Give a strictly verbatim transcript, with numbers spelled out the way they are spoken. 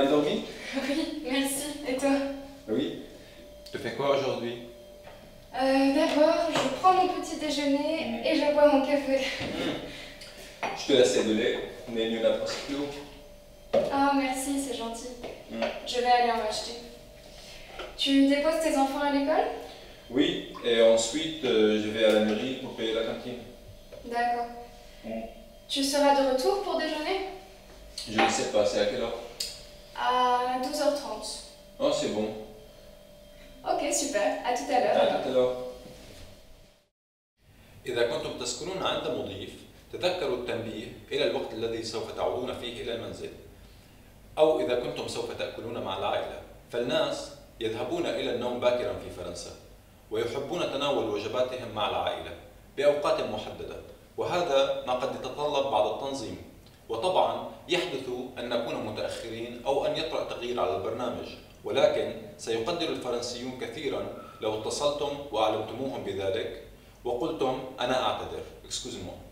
bien dormi? Oui, merci. Et toi? Oui. Tu fais quoi aujourd'hui? euh, D'abord, je prends mon petit déjeuner et je bois mon café. Mmh. Je te laisse de lait, mais il n'y en a presque plus. Ah, merci, c'est gentil. Mmh. Je vais aller en acheter. Tu déposes tes enfants à l'école? Oui, et ensuite euh, je vais à la mairie pour payer la cantine. D'accord. Mmh. Tu seras de retour pour déjeuner? Je ne sais pas, c'est à quelle heure? À douze heures trente. Oh, c'est bon. Ok, super. À tout à l'heure. À tout à l'heure. إذا كنتم تسكنون عند مضيف، تذكروا التنبيه إلى الوقت الذي سوف تعودون فيه إلى المنزل. أو إذا كنتم سوف تأكلون مع العائلة، فالناس يذهبون إلى النوم باكرا في فرنسا، ويحبون تناول وجباتهم مع العائلة بأوقات محددة، وهذا ما قد يتطلب بعض التنظيم. وطبعا يحدث أن نكون متأخرين أو أن يطرأ تغيير على البرنامج، ولكن سيقدر الفرنسيون كثيرا لو اتصلتم وأعلمتموهم بذلك وقلتم أنا أعتذر. Excusez-moi.